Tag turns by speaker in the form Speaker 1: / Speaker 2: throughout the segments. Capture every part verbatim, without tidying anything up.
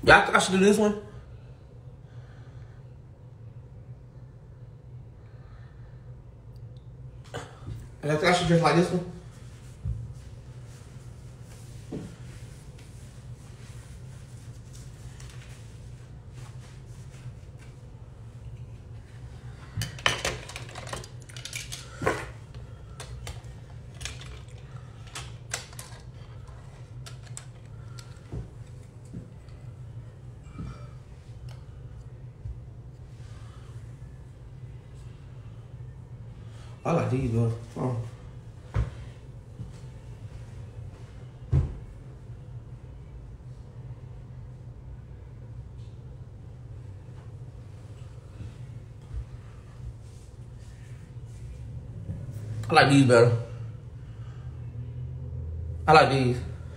Speaker 1: Y'all think I should do this one? I think I should dress like this one. I like these, bro. Oh. I like these better. I like these.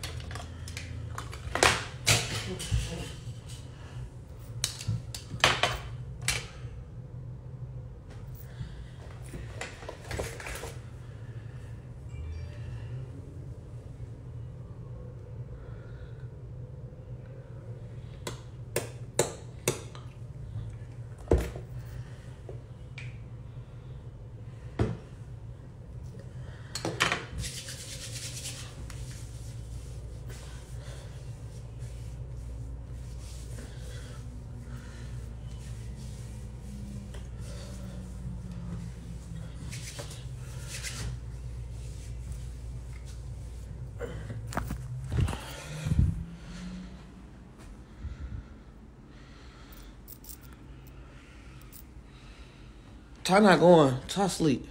Speaker 1: Ty not going. Ty sleep.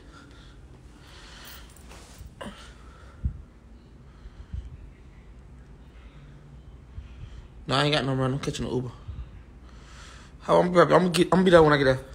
Speaker 1: No, I ain't got no run. I'm catching an Uber. How I'm gonna be, I'm gonna get, I'm gonna be there when I get there.